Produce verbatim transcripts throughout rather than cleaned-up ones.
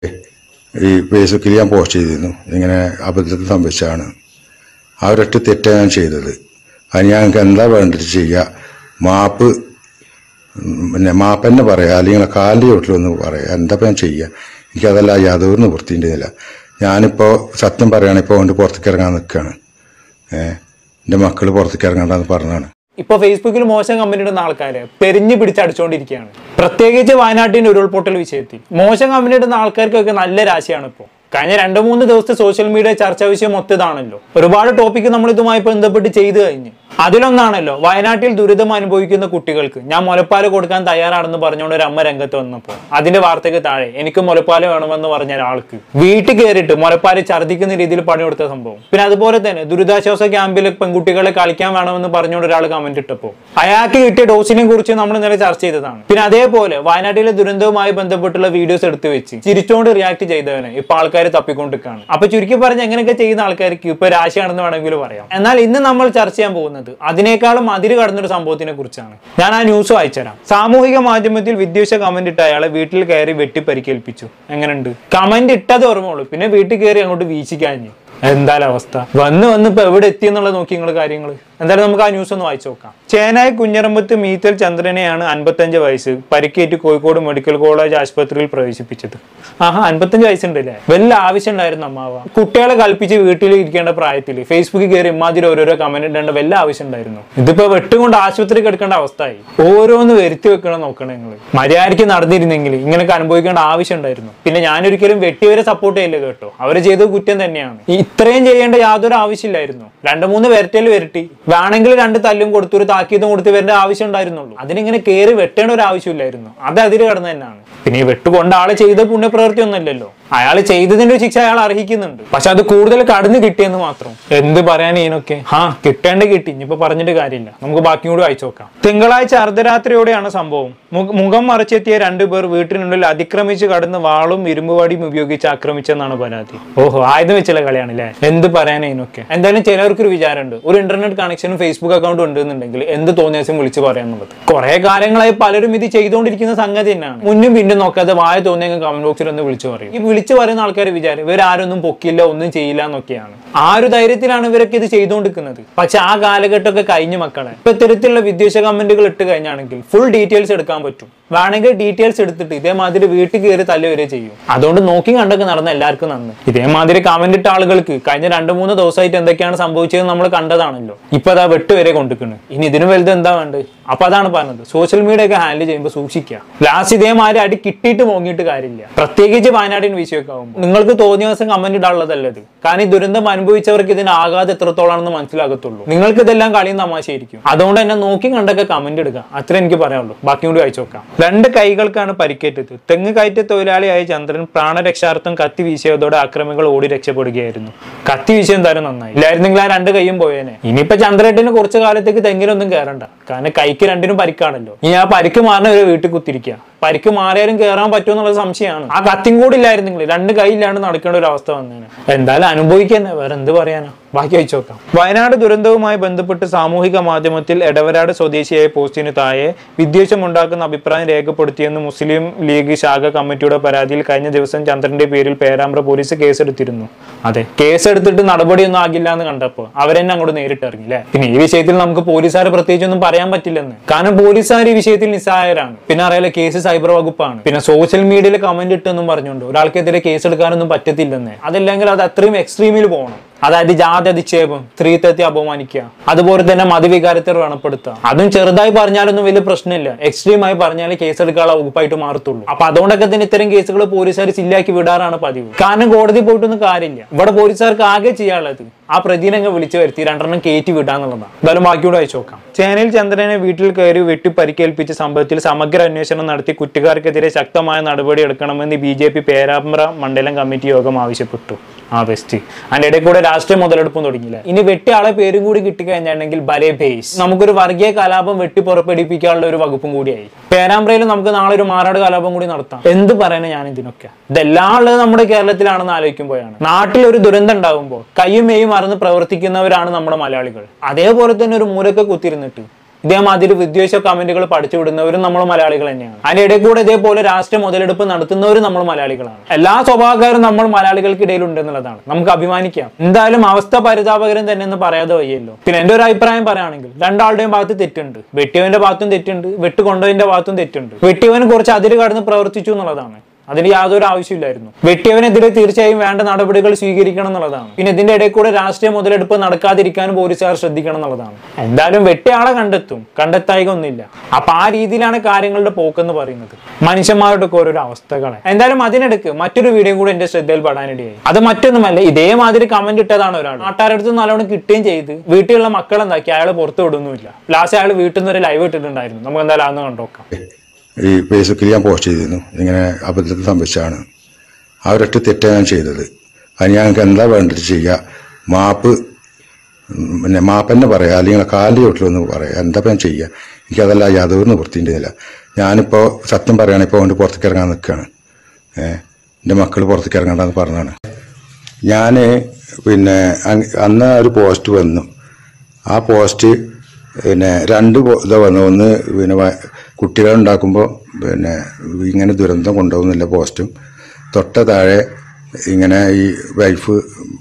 ഈ ഫേസ്ബുക്കിൽ ഞാൻ പോസ്റ്റ് ചെയ്തിരുന്നു, ഇങ്ങനെ അബദ്ധത്തിൽ സംഭവിച്ചതാണ്, അവരൊറ്റ തെറ്റാണ് ഞാൻ ചെയ്തത്, അത് ഞങ്ങൾക്ക് എന്താ വേണ്ടിട്ട് ചെയ്യുക, മാപ്പ് പിന്നെ മാപ്പ് തന്നെ പറയാം, അല്ലെങ്കിൽ കാലിൻ്റെ ചോട്ടിലൊന്ന് പറയാം, എന്താ ഞാൻ ചെയ്യുക, എനിക്കതല്ല യാതൊരു നിവൃത്തിൻ്റെതില്ല. ഞാനിപ്പോൾ സത്യം പറയുകയാണെങ്കിൽ ഇപ്പോൾ കൊണ്ട് പുറത്തേക്ക് ഇറങ്ങാൻ നിൽക്കുകയാണ്. ഏഹ് എൻ്റെ മക്കൾ പുറത്തേക്ക് ഇറങ്ങണ്ടെന്ന് പറഞ്ഞാണ്. ഇപ്പൊ ഫേസ്ബുക്കിൽ മോശം കമന്റ് ഇടുന്ന ആൾക്കാരെ പെരിഞ്ഞു പിടിച്ചടിച്ചുകൊണ്ടിരിക്കുകയാണ്. പ്രത്യേകിച്ച് വയനാട്ടിന്റെ ഉരുൾപൊട്ടൽ വിഷയത്തിൽ മോശം കമന്റ് ഇടുന്ന ആൾക്കാർക്കൊക്കെ നല്ല രാശിയാണ്. ഇപ്പോൾ കഴിഞ്ഞ രണ്ടു മൂന്ന് ദിവസത്തെ സോഷ്യൽ മീഡിയ ചർച്ചാ വിഷയം മൊത്തതാണല്ലോ. ഒരുപാട് ടോപ്പിക്ക് നമ്മൾ ഇതുമായി ബന്ധപ്പെട്ട് ചെയ്തു കഴിഞ്ഞ് അതിലൊന്നാണല്ലോ വയനാട്ടിൽ ദുരിതം അനുഭവിക്കുന്ന കുട്ടികൾക്ക് ഞാൻ മുലപ്പാല് കൊടുക്കാൻ തയ്യാറാണെന്ന് പറഞ്ഞുകൊണ്ട് ഒരു അമ്മ രംഗത്ത് വന്നപ്പോൾ അതിന്റെ വാർത്തയ്ക്ക് താഴെ എനിക്ക് മുലപ്പാല് വേണമെന്ന് പറഞ്ഞ ഒരാൾക്ക് വീട്ടിൽ കയറിയിട്ട് മുലപ്പാല് ഛർദ്ദിക്കുന്ന രീതിയിൽ പണിയെടുത്ത സംഭവം. പിന്നെ അതുപോലെ തന്നെ ദുരിതാശ്വാസ ക്യാമ്പിൽ പെൺകുട്ടികളെ കളിക്കാൻ വേണമെന്ന് പറഞ്ഞുകൊണ്ട് ഒരാൾ കമന്റ് ഇട്ടപ്പോൾ അയാൾക്ക് കിട്ടിയ ഡോസിനെ കുറിച്ച് നമ്മൾ ഇന്നലെ ചർച്ച ചെയ്തതാണ്. പിന്നെ അതേപോലെ വയനാട്ടിലെ ദുരന്തവുമായി ബന്ധപ്പെട്ടുള്ള വീഡിയോസ് എടുത്തു വെച്ച് ചിരിച്ചുകൊണ്ട് റിയാക്ട് ചെയ്തവനെ ഇപ്പൊ ആൾക്കാർ തപ്പിക്കൊണ്ടിരിക്കുകയാണ്. അപ്പൊ ചുരുക്കി പറഞ്ഞ് എങ്ങനെയൊക്കെ ചെയ്യുന്ന ആൾക്കാർക്ക് ഇപ്പൊ രാശിയാണെന്ന് വേണമെങ്കിൽ പറയാം. എന്നാൽ ഇന്ന് നമ്മൾ ചർച്ച ചെയ്യാൻ പോകുന്നത് അതിനേക്കാളും അതിര് കടന്നൊരു സംഭവത്തിനെ കുറിച്ചാണ്. ഞാൻ ആ ന്യൂസ് വായിച്ചുതരാം. സാമൂഹിക മാധ്യമത്തിൽ വിദ്വേഷ കമന്റ് ഇട്ട അയാളെ വീട്ടിൽ കയറി വെട്ടി പരിക്കേൽപ്പിച്ചു. എങ്ങനെയുണ്ട്? കമന്റ് ഇട്ടത് ഓർമ്മയുള്ളൂ, പിന്നെ വീട്ടിൽ കയറി അങ്ങോട്ട് വീശിക്കാഞ്ഞു. എന്തായാലും അവസ്ഥ വന്ന് വന്ന് ഇപ്പൊ എവിടെ എത്തി എന്നുള്ളത് നോക്കി നിങ്ങൾ കാര്യങ്ങൾ. എന്തായാലും നമുക്ക് ആ ന്യൂസ് ഒന്ന് വായിച്ചു നോക്കാം. ചേനായി കുഞ്ഞറമ്പത്ത് മീത്തൽ ചന്ദ്രനെയാണ് അൻപത്തഞ്ച് വയസ്സ് പരിക്കേറ്റ് കോഴിക്കോട് മെഡിക്കൽ കോളേജ് ആശുപത്രിയിൽ പ്രവേശിപ്പിച്ചത്. ആഹാ, അൻപത്തഞ്ച് വയസ്സുണ്ടല്ലേ? വല്ല ആവശ്യം ഉണ്ടായിരുന്നു അമ്മാവ? കുട്ടികളെ കൽപ്പിച്ച് വീട്ടിൽ ഇരിക്കേണ്ട പ്രായത്തിൽ ഫേസ്ബുക്കിൽ കയറി ഇമാതിരി ഓരോരോ കമന്റ് ഇടേണ്ട വല്ല ആവശ്യം ഉണ്ടായിരുന്നു? ഇതിപ്പോ വെട്ടുകൊണ്ട് ആശുപത്രിക്ക് എടുക്കേണ്ട അവസ്ഥയായി. ഓരോന്ന് വരുത്തി വെക്കണം നോക്കണം നിങ്ങൾ. മര്യാദയ്ക്ക് നടന്നിരുന്നെങ്കിൽ ഇങ്ങനെയൊക്കെ അനുഭവിക്കേണ്ട ആവശ്യം ഉണ്ടായിരുന്നു. പിന്നെ ഞാനൊരിക്കലും വെട്ടിയവരെ സപ്പോർട്ട് ചെയ്യില്ല കേട്ടോ, അവര് ചെയ്തത് കുറ്റം തന്നെയാണ്. ഇത്രയും ചെയ്യേണ്ട യാതൊരു ആവശ്യമില്ലായിരുന്നു. രണ്ട് മൂന്ന് വരട്ടൽ വരട്ടി വേണമെങ്കിൽ രണ്ട് തല്ലും കൊടുത്തു ഒരു താക്കീതും കൊടുത്ത് വരേണ്ട ആവശ്യം ഉണ്ടായിരുന്നുള്ളൂ. അതിനിങ്ങനെ കയറി വെട്ടേണ്ട ഒരു ആവശ്യമില്ലായിരുന്നു. അത് അതിര് കടന്നു തന്നെയാണ്. പിന്നെ ഈ വെട്ടുകൊണ്ട് ആളെ ചെയ്ത പുണ്യപ്രവൃത്തി ഒന്നുമല്ലല്ലോ, അയാൾ ചെയ്തതിന്റെ ശിക്ഷ അയാൾ അർഹിക്കുന്നുണ്ട്. പക്ഷെ അത് കൂടുതൽ കടന്നു കിട്ടിയെന്ന് മാത്രം. എന്ത് പറയാൻ ഇതിനൊക്കെ? ആ കിട്ടേണ്ട കിട്ടി, ഇനിയിപ്പോ പറഞ്ഞിട്ട് കാര്യമില്ല. നമുക്ക് ബാക്കി കൂടി വായിച്ചു നോക്കാം. തിങ്കളാഴ്ച അർദ്ധരാത്രിയോടെയാണ് സംഭവം. മുഖം മറച്ചെത്തിയ രണ്ടുപേർ വീട്ടിനുള്ളിൽ അതിക്രമിച്ച് കടന്ന് വാളും ഇരുമ്പുവാടിയും ഉപയോഗിച്ച് ആക്രമിച്ചെന്നാണ് പരാതി. ഓഹോ, ആയുധം വെച്ചുള്ള കളിയാണല്ലേ? എന്ത് പറയാൻ ഇതിനൊക്കെ? എന്തായാലും ചിലവർക്കൊരു വിചാരമുണ്ട്, ഒരു ഇന്റർനെറ്റ് കണക്ഷനും ഫേസ്ബുക്ക് അക്കൗണ്ട് ഉണ്ടെന്നുണ്ടെങ്കിൽ എന്ത് തോന്നിയാസം വിളിച്ചു പറയാന്നുള്ളത്. കുറെ കാലങ്ങളായി പലരും ഇത് ചെയ്തുകൊണ്ടിരിക്കുന്ന സംഗതി തന്നെയാണ്. മുന്നും പിന്നും നോക്കാതെ വായ തോന്നിയ കമന്റ് ബോക്സിൽ ഒന്ന് വിളിച്ചു പറയും. ഈ വിളിച്ചു പറയുന്ന ആൾക്കാരെ വിചാരം ഇവരാരൊന്നും പൊക്കില്ല, ഒന്നും ചെയ്യില്ല എന്നൊക്കെയാണ്. ആ ഒരു ധൈര്യത്തിലാണ് ഇവരൊക്കെ ഇത് ചെയ്തുകൊണ്ടിരിക്കുന്നത്. പക്ഷെ ആ കാലഘട്ടമൊക്കെ കഴിഞ്ഞ മക്കളെ. ഇപ്പൊ ഇത്തരത്തിലുള്ള വിദ്വേഷ കമന്റുകൾ ഇട്ട് കഴിഞ്ഞാണെങ്കിൽ ഫുൾ ഡീറ്റെയിൽസ് എടുക്കാൻ പറ്റും. വേണമെങ്കിൽ ഡീറ്റെയിൽസ് എടുത്തിട്ട് ഇതേമാതിരി വീട്ടിൽ കയറി തല്ല് വരെ ചെയ്യും. അതുകൊണ്ട് നോക്കി കണ്ടൊക്കെ നടന്ന എല്ലാവർക്കും നന്ദി. ഇതേമാതിരി കമന്റ് ഇട്ട ആളുകൾക്ക് കഴിഞ്ഞ രണ്ടു മൂന്ന് ദിവസമായിട്ട് എന്തൊക്കെയാണ് സംഭവിച്ചത് നമ്മൾ കണ്ടതാണല്ലോ. ഇപ്പൊ അതാ വെട്ട് വരെ കൊണ്ടിരിക്കുന്നു. ഇനി ഇതിനു വലുത് എന്താ വേണ്ടത്? അപ്പൊ അതാണ് പറഞ്ഞത്, സോഷ്യൽ മീഡിയ ഒക്കെ ഹാൻഡിൽ ചെയ്യുമ്പോൾ സൂക്ഷിക്കുക. ലാസ്റ്റ് ഇതേമാതിരി അടി കിട്ടിയിട്ട് മോങ്ങിയിട്ട് കാര്യമില്ല. പ്രത്യേകിച്ച് വയനാടിന് വിഷയമൊക്കെ ആകുമ്പോൾ നിങ്ങൾക്ക് തോന്നിയ ദിവസം കമന്റ് ഇടാനുള്ളതല്ലത്. കാരണം ഈ ദുരന്തം അനുഭവിച്ചവർക്ക് ഇതിന് ആഘാതം എത്രത്തോളാണെന്ന് മനസ്സിലാകത്തുള്ളൂ. നിങ്ങൾക്ക് ഇതെല്ലാം കളിയും തമാശയായിരിക്കും. അതുകൊണ്ട് തന്നെ നോക്കി കണ്ടൊക്കെ കമന്റ് ഇടുക, അത്ര എനിക്ക് പറയാനുള്ളൂ. ബാക്കി കൂടി വായിച്ചു നോക്കാം. രണ്ട് കൈകൾക്കാണ് പരിക്കേറ്റത്. തെങ്ങ് കയറ്റ തൊഴിലാളിയായ ചന്ദ്രൻ പ്രാണരക്ഷാർത്ഥം കത്തി വീശിയതോടെ ആക്രമികൾ ഓടി രക്ഷപ്പെടുകയായിരുന്നു. കത്തി വീശിയ എന്തായാലും നന്നായി, ഇല്ലായിരുന്നെങ്കിൽ ആ രണ്ട് കൈയും പോയേനെ. ഇനിയിപ്പോ ചന്ദ്രേട്ടന് കുറച്ചു കാലത്തേക്ക് തെങ്ങിലൊന്നും കയറണ്ട, കാരണം കൈക്ക് രണ്ടിനും പരിക്കാണല്ലോ. ഇനി ആ പരിക്ക് മാറുന്ന ഒരു വീട്ടിൽ കുത്തിരിക്കുക. പരിക്ക് മാറിയാലും കയറാൻ പറ്റുമോ എന്നുള്ള സംശയമാണ്. ആ കത്തിയും കൂടി ഇല്ലായിരുന്നെങ്കിൽ രണ്ട് കൈ ഇല്ലാണ്ട് നടക്കേണ്ട ഒരു അവസ്ഥ വന്നേനെ. എന്തായാലും അനുഭവിക്കുന്നേ, വേറെ എന്ത് പറയാനാ? ബാക്കി അയച്ചു നോക്കാം. വയനാട് ദുരന്തവുമായി ബന്ധപ്പെട്ട് സാമൂഹിക മാധ്യമത്തിൽ എടവരാട് സ്വദേശിയായ പോസ്റ്റിന് താഴെ വിദ്വേഷമുണ്ടാക്കുന്ന അഭിപ്രായം രേഖപ്പെടുത്തിയെന്ന് മുസ്ലിം ലീഗ് ശാഖ കമ്മിറ്റിയുടെ പരാതിയിൽ കഴിഞ്ഞ ദിവസം ചന്ദ്രന്റെ പേരിൽ പേരാമ്പ്ര പോലീസ് കേസെടുത്തിരുന്നു. അതെ, കേസെടുത്തിട്ട് നടപടിയൊന്നും ആകില്ല എന്ന് കണ്ടപ്പോൾ അവരെന്നെ അങ്ങോട്ട് നേരിട്ട് ഇറങ്ങില്ലേ. പിന്നെ ഈ വിഷയത്തിൽ നമുക്ക് പോലീസുകാരെ പ്രത്യേകിച്ച് ഒന്നും പറയാൻ പറ്റില്ലെന്ന്. കാരണം പോലീസുകാർ ഈ വിഷയത്തിൽ നിസ്സഹായരാണ്. പിന്നെ അറിയാലോ, കേസ് സൈബർ വകുപ്പാണ്. പിന്നെ സോഷ്യൽ മീഡിയയിൽ കമന്റ് ഇട്ടെന്നും പറഞ്ഞുകൊണ്ട് ഒരാൾക്കെതിരെ കേസ് എടുക്കാനൊന്നും പറ്റത്തില്ലെന്ന്. അതല്ലെങ്കിൽ അത് അത്രയും എക്സ്ട്രീമിൽ പോകണം. അതായത് ജാതി അധിക്ഷേപം, സ്ത്രീത്വത്തെ അപമാനിക്കുക, അതുപോലെ തന്നെ മതവികാരത്തെ വ്രണപ്പെടുത്തുക. അതും ചെറുതായി പറഞ്ഞാലൊന്നും വലിയ പ്രശ്നമില്ല, എക്സ്ട്രീമായി പറഞ്ഞാൽ കേസെടുക്കാനുള്ള വകുപ്പായിട്ട് മാറത്തുള്ളൂ. അപ്പൊ അതുകൊണ്ടൊക്കെ തന്നെ ഇത്തരം കേസുകൾ പോലീസുകാർ ചില്ലാക്കി വിടാറാണ് പതിവ്. കാരണം കോടതി പോയിട്ടൊന്നും കാര്യമില്ല. ഇവിടെ പോലീസുകാർക്ക് ആകെ ചെയ്യാനുള്ളത് ആ പ്രതിനെ വിളിച്ചു വരുത്തി രണ്ടെണ്ണം കയറ്റി വിടാന്നുള്ളതാണ്. എന്തായാലും ബാക്കിയോട് അയച്ചു നോക്കാം. ചേനയിൽ ചന്ദ്രനെ വീട്ടിൽ കയറി വെട്ടി പരിക്കേൽപ്പിച്ച സംഭവത്തിൽ സമഗ്ര അന്വേഷണം നടത്തി കുറ്റക്കാർക്കെതിരെ ശക്തമായ നടപടി എടുക്കണമെന്ന് ബി ജെ പി പേരാമ്പ്ര മണ്ഡലം കമ്മിറ്റി യോഗം ആവശ്യപ്പെട്ടു. ആ ബെസ്റ്റ്. അതിന്റെ ഇടയിൽ കൂടെ രാഷ്ട്രീയ മുതലെടുപ്പും തുടങ്ങിയില്ല. ഇനി വെട്ടി ആളെ പേരും കൂടി കിട്ടിക്കഴിഞ്ഞിട്ടുണ്ടെങ്കിൽ ബലേ ബേസ് നമുക്കൊരു വർഗീയ കലാപം വെട്ടി പുറപ്പെടുപ്പിക്കാനുള്ള ഒരു വകുപ്പും കൂടിയായി. പേരാമ്പ്രയിൽ നമുക്ക് നാളെ ഒരു മാറാട് കലാപം കൂടി നടത്താം. എന്ത് പറയാനാ ഞാൻ ഇതിനൊക്കെ? ഇതെല്ലാം ഉള്ളത് നമ്മുടെ കേരളത്തിലാണെന്ന് ആലോചിക്കുമ്പോഴാണ്. നാട്ടിൽ ഒരു ദുരന്തം ഉണ്ടാകുമ്പോൾ കയ്യും മെയ്യും മറന്ന് പ്രവർത്തിക്കുന്നവരാണ് നമ്മുടെ മലയാളികൾ. അതേപോലെ തന്നെ ഒരു മൂലൊക്കെ കുത്തിരുന്നിട്ട് ഇതേമാതിരി വിദ്വേഷ കമന്റുകൾ പഠിച്ചു വിടുന്നവരും നമ്മൾ മലയാളികൾ തന്നെയാണ്. അതിനിടെ കൂടെ ഇതേപോലെ രാഷ്ട്രീയ മുതലെടുപ്പ് നടത്തുന്നവരും നമ്മൾ മലയാളികളാണ്. എല്ലാ സ്വഭാവക്കാരും നമ്മൾ മലയാളികൾക്കിടയിൽ ഉണ്ടെന്നുള്ളതാണ്, നമുക്ക് അഭിമാനിക്കാം. എന്തായാലും അവസ്ഥ പരിതാപകരം തന്നെ എന്ന് പറയാതെ വയ്യല്ലോ. പിന്നെ എന്റെ ഒരു അഭിപ്രായം പറയുകയാണെങ്കിൽ രണ്ടാളുടെയും ഭാഗത്ത് തെറ്റുണ്ട്. വെട്ടിയവന്റെ ഭാഗത്തും തെറ്റുണ്ട്, വെട്ടുകൊണ്ടവന്റെ ഭാഗത്തും തെറ്റുണ്ട്. വെട്ടിയവൻ കുറച്ച് അതിര് കടന്ന് പ്രവർത്തിച്ചു എന്നുള്ളതാണ്, അതിന് യാതൊരു ആവശ്യമില്ലായിരുന്നു. വെട്ടിയവനെതിരെ തീർച്ചയായും വേണ്ട നടപടികൾ സ്വീകരിക്കണം എന്നുള്ളതാണ്. പിന്നെ ഇതിന്റെ ഇടയിൽ കൂടെ രാഷ്ട്രീയ മുതലെടുപ്പ് നടക്കാതിരിക്കാനും പോലീസുകാർ ശ്രദ്ധിക്കണം എന്നുള്ളതാണ്. എന്തായാലും വെട്ടിയാളെ കണ്ടെത്തും, കണ്ടെത്തായിക ഒന്നുമില്ല. അപ്പൊ ആ രീതിയിലാണ് കാര്യങ്ങളുടെ പോക്കെന്ന് പറയുന്നത്. മനുഷ്യന്മാരുടെ ഒക്കെ ഓരോ അവസ്ഥകളെ. എന്തായാലും അതിനിടയ്ക്ക് മറ്റൊരു വീഡിയോ കൂടെ എന്റെ ശ്രദ്ധയിൽ പെടാനിടയായി. അത് മറ്റൊന്നുമല്ല, ഇതേമാതിരി കമന്റ് ഇട്ടതാണ് ഒരാൾ. നാട്ടുകാരടുത്ത് നല്ലോണം കിട്ടുകയും ചെയ്ത് വീട്ടിലുള്ള മക്കളെന്താക്കി അയാൾ പുറത്തു വിടുന്നില്ല. ലാസ്റ്റ് അയാൾ വീട്ടിൽ നിന്ന് ഒരു ലൈവ് ഇട്ടിട്ടുണ്ടായിരുന്നു. നമുക്ക് എന്തായാലും അതൊന്ന് കണ്ടോക്കാം. ഈ ഫേസ്ബുക്കിൽ ഞാൻ പോസ്റ്റ് ചെയ്തിരുന്നു, ഇങ്ങനെ അബദ്ധത്തിൽ സംഭവിച്ചാണ്, അവരൊട്ട് തെറ്റാണ് ഞാൻ ചെയ്തത്. അത് ഞങ്ങൾക്ക് എന്താ വേണ്ടത് ചെയ്യുക, മാപ്പ് പിന്നെ മാപ്പെന്നെ പറയാം, അല്ലെങ്കിൽ കാലിൻ്റെ വീട്ടിലൊന്ന് പറയാം, എന്താ ഞാൻ ചെയ്യുക. എനിക്കതല്ല യാതൊരു നിവൃത്തിൻ്റെതില്ല. ഞാനിപ്പോൾ സത്യം പറയുകയാണ്, ഇപ്പോൾ കൊണ്ട് പുറത്തേക്ക് ഇറങ്ങാൻ നിൽക്കുകയാണ്. ഏഹ് എൻ്റെ മക്കൾ പുറത്തേക്ക് ഇറങ്ങണ്ടെന്ന് പറഞ്ഞാണ്. ഞാൻ പിന്നെ അന്ന് ഒരു പോസ്റ്റ് വന്നു. ആ പോസ്റ്റ് പിന്നെ രണ്ട് ഇതാ വന്നു. ഒന്ന് പിന്നെ കുട്ടികളുണ്ടാക്കുമ്പോൾ പിന്നെ ഇങ്ങനെ ദുരന്തം കൊണ്ടുപോകുന്നില്ല പോസ്റ്റും, തൊട്ട താഴെ ഇങ്ങനെ ഈ വൈഫ്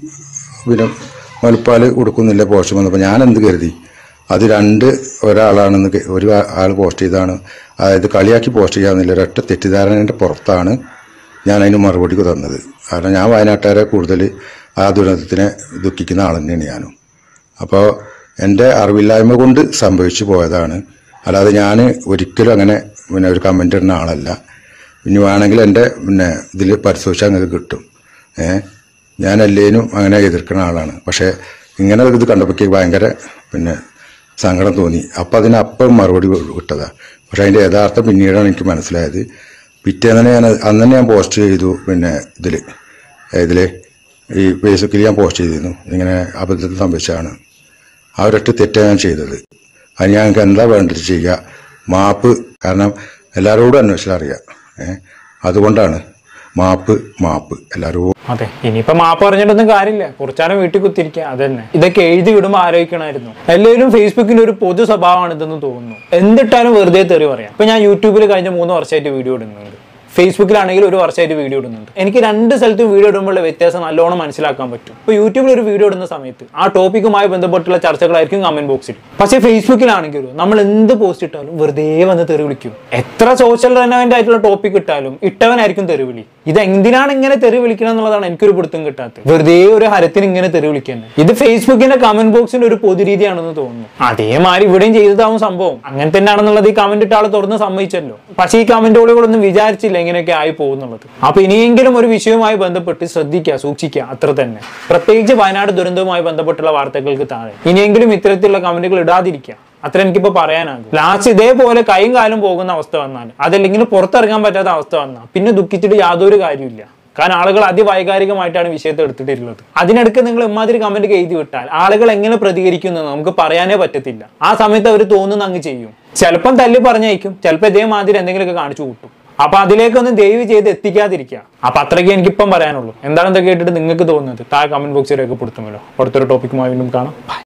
പിന്നെ മുലപ്പാൽ കൊടുക്കുന്നില്ല പോസ്റ്റും വന്നപ്പോൾ ഞാൻ എന്ത് കരുതി, അത് രണ്ട് ഒരാളാണെന്ന് ഒരു ആൾ പോസ്റ്റ് ചെയ്താണ്, അതായത് കളിയാക്കി പോസ്റ്റ് ചെയ്യാമെന്നില്ല, ഒരൊറ്റ തെറ്റിദ്ധാരണേൻ്റെ പുറത്താണ് ഞാൻ അതിന് മറുപടി തന്നത്. കാരണം ഞാൻ വയനാട്ടുകാരെ കൂടുതൽ ആ ദുരന്തത്തിനെ ദുഃഖിക്കുന്ന ആൾ തന്നെയാണ് ഞാനും. അപ്പോൾ എൻ്റെ അറിവില്ലായ്മ കൊണ്ട് സംഭവിച്ചു പോയതാണ്, അല്ലാതെ ഞാൻ ഒരിക്കലും അങ്ങനെ പിന്നെ ഒരു കമൻ്റ് ഇടുന്ന ആളല്ല. ഇനി വേണമെങ്കിൽ എൻ്റെ പിന്നെ ഇതിൽ പരിശോധിച്ചാൽ നിങ്ങൾക്ക് കിട്ടും. ഏഹ് ഞാൻ എല്ലാവരും അങ്ങനെ എതിർക്കുന്ന ആളാണ്. പക്ഷേ ഇങ്ങനെ ഇത് കണ്ടപ്പോൾ ഭയങ്കര പിന്നെ സങ്കടം തോന്നി. അപ്പം അതിനപ്പം മറുപടി വിട്ടതാണ്. പക്ഷേ അതിൻ്റെ യഥാർത്ഥം പിന്നീടാണ് എനിക്ക് മനസ്സിലായത്. പിറ്റേന്ന് ഞാൻ അന്ന് തന്നെ ഞാൻ പോസ്റ്റ് ചെയ്തു. പിന്നെ ഇതിൽ ഇതിൽ ഈ ഫേസ്ബുക്കിൽ ഞാൻ പോസ്റ്റ് ചെയ്തിരുന്നു, ഇങ്ങനെ അബദ്ധത്തിൽ സംഭവിച്ചാണ്, അവരൊട്ട് തെറ്റാണ് ഞാൻ ചെയ്തത്. അത് ഞങ്ങൾക്ക് എന്താ വേണ്ടത് ചെയ്യുക, മാപ്പ്. കാരണം എല്ലാവരോടും അന്വേഷിച്ചാൽ അറിയാം. ഏഹ് അതുകൊണ്ടാണ് മാപ്പ് മാപ്പ് എല്ലാവരും. അതെ, ഇനിയിപ്പോ മാപ്പ് പറഞ്ഞിട്ടൊന്നും കാര്യമില്ല, കുറച്ചാലും വീട്ടിൽ കുത്തിരിക്കുക. അതന്നെ, ഇതൊക്കെ എഴുതി വിടുമ്പോൾ ആലോചിക്കണമായിരുന്നു. എല്ലാവരും ഫേസ്ബുക്കിന്റെ ഒരു പൊതു സ്വഭാവമാണ് ഇതെന്ന് തോന്നുന്നു. എന്തിട്ടാലും വെറുതെ തെറി പറയാം. ഇപ്പൊ ഞാൻ യൂട്യൂബിൽ കഴിഞ്ഞ മൂന്ന് വർഷമായിട്ട് വീഡിയോ ഇടുന്നുണ്ട്, ഫേസ്ബുക്കിലാണെങ്കിൽ ഒരു വർഷമായിട്ട് വീഡിയോ ഇടുന്നുണ്ട്. എനിക്ക് രണ്ട് സ്ഥലത്തും വീഡിയോ ഇടുമ്പോഴുള്ള വ്യത്യാസം നല്ലോണം മനസ്സിലാക്കാൻ പറ്റും. ഇപ്പോൾ യൂട്യൂബിൽ ഒരു വീഡിയോ ഇടുന്ന സമയത്ത് ആ ടോപ്പിക്കുമായി ബന്ധപ്പെട്ടുള്ള ചർച്ചകളായിരിക്കും കമന്റ് ബോക്സിൽ. പക്ഷേ ഫേസ്ബുക്കിലാണെങ്കിലും നമ്മൾ എന്ത് പോസ്റ്റ് ഇട്ടാലും വെറുതെ വന്ന് തെറി വിളിക്കും. എത്ര സോഷ്യൽ റെലവന്റ് ആയിട്ടുള്ള ടോപ്പിക് ഇട്ടാലും ഇട്ടവനായിരിക്കും തെറി വിളി. ഇത് എന്തിനാണ് ഇങ്ങനെ തെറി വിളിക്കണം എന്നുള്ളതാണ് എനിക്കൊരു പിടുത്തം കിട്ടാത്തത്. വെറുതെ ഒരു ഹരത്തിന് ഇങ്ങനെ തെറി വിളിക്കുന്നത്, ഇത് ഫേസ്ബുക്കിന്റെ കമന്റ് ബോക്സിന്റെ ഒരു പൊതുരീതിയാണെന്ന് തോന്നുന്നു. അതേമാതിരി ഇവിടെയും ചെയ്തതാവും സംഭവം. അങ്ങനെ തന്നെയാണെന്നുള്ളത് ഈ കമന്റ് ഇട്ട ആൾ തുറന്ന് സമ്മതിച്ചല്ലോ. പക്ഷേ ഈ കമന്റുകളൊന്നും വിചാരിച്ചില്ല ഇങ്ങനെയൊക്കെ ആയി പോകുന്നുള്ളത്. അപ്പൊ ഇനിയെങ്കിലും ഒരു വിഷയവുമായി ബന്ധപ്പെട്ട് ശ്രദ്ധിക്കുക, സൂക്ഷിക്കുക, അത്ര തന്നെ. പ്രത്യേകിച്ച് വയനാട് ദുരന്തവുമായി ബന്ധപ്പെട്ടുള്ള വാർത്തകൾക്ക് താഴെ ഇനിയെങ്കിലും ഇത്തരത്തിലുള്ള കമന്റുകൾ ഇടാതിരിക്കുക, അത്ര എനിക്കിപ്പോ പറയാനാകും. ലാസ്റ്റ് ഇതേപോലെ കൈയും കാലും പോകുന്ന അവസ്ഥ വന്നാൽ, അതല്ലെങ്കിൽ പുറത്തിറങ്ങാൻ പറ്റാത്ത അവസ്ഥ വന്നാൽ പിന്നെ ദുഃഖിച്ചിട്ട് യാതൊരു കാര്യമില്ല. കാരണം ആളുകൾ അതിവൈകാരികമായിട്ടാണ് വിഷയത്തെ എടുത്തിട്ടുള്ളത്. അതിനിടയ്ക്ക് നിങ്ങൾ ഇമാതിരി കമന്റ് എഴുതി വിട്ടാൽ ആളുകൾ എങ്ങനെ പ്രതികരിക്കുന്നത് നമുക്ക് പറയാനേ പറ്റത്തില്ല. ആ സമയത്ത് അവർ തോന്നുന്ന അങ്ങ് ചെയ്യും. ചിലപ്പം തല്ലി പറഞ്ഞയക്കും, ചിലപ്പോൾ ഇതേമാതിരി എന്തെങ്കിലുമൊക്കെ കാണിച്ചു കൂട്ടും. അപ്പൊ അതിലേക്കൊന്നും ദയവ് ചെയ്ത് എത്തിക്കാതിരിക്കുക. അപ്പൊ അത്രയ്ക്ക് എനിക്കിപ്പം പറയാനുള്ളൂ. എന്താണെന്ന് കേട്ടിട്ട് നിങ്ങൾക്ക് തോന്നുന്നത് താഴെ കമന്റ് ബോക്സിൽ രേഖപ്പെടുത്തുമല്ലോ. അടുത്തൊരു ടോപ്പിക്കുമായി വീണ്ടും കാണാം.